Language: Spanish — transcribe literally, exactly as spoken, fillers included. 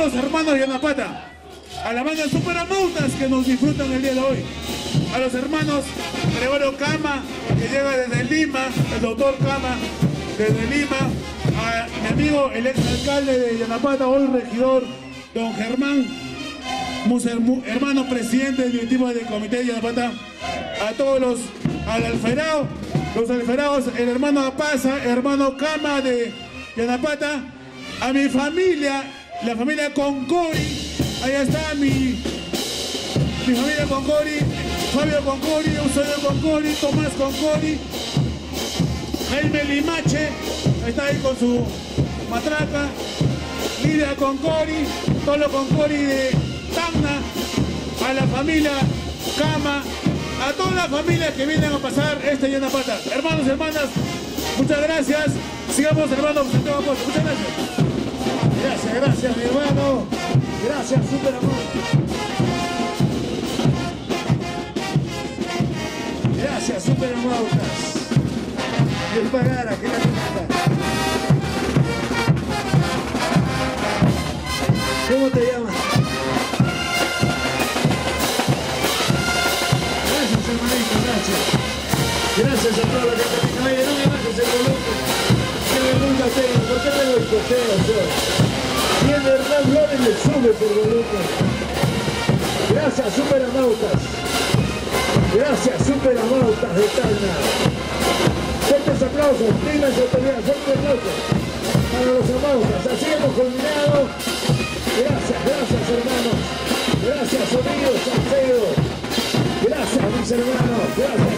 todos los hermanos de Yanapata, a la banda Superamautas que nos disfrutan el día de hoy, a los hermanos Gregorio Cama, que llega desde Lima, el doctor Cama, desde Lima, a mi amigo, el ex alcalde de Yanapata, hoy regidor, don Germán, hermano presidente directivo del comité de Yanapata, a todos los, al alferado, los alferados, el hermano Apaza, hermano Cama de Yanapata, a mi familia, la familia Concori, ahí está mi, mi familia Concori, Fabio Concori, Eusebio Concori, Tomás Concori, Jaime Limache, está ahí con su matraca, Lidia Concori, Tolo Concori de Tacna, a la familia Cama, a todas las familias que vienen a pasar este Yanapata. Hermanos y hermanas, muchas gracias. Sigamos, hermanos, muchas gracias. Gracias, gracias, mi hermano. Gracias, Superamautas. Gracias, Superamautas. Dios pagara, que la tenga. ¿Cómo te llamas? Gracias, hermanito, gracias. Gracias a todos los que están en. Oye, no me bajes el volumen. Qué vergüenza tengo. ¿Por qué tengo el costeo yo? Y en verdad Flores le sube por volumen. Gracias, Superamautas. Gracias, Superamautas de Tacna. Fuertes aplausos, dignas autoridades, fuertes aplausos para los amautas. Así hemos culminado. Gracias, gracias, hermanos. Gracias, amigos, Alfredo. Gracias, mis hermanos. Gracias.